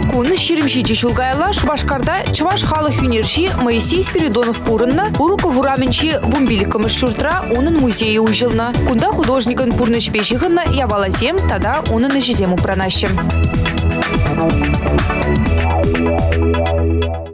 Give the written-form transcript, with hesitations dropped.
Кун ширимшичи шулгайла Шубашкарда Чуваш халы хюнерши Моисей Спиридонов пурынна Уруков ураменчи вумбиликам шуртра унын музее ужилна. Кунда художникын пурныш пешихынна яваласем, тада унын ишизему пранащем.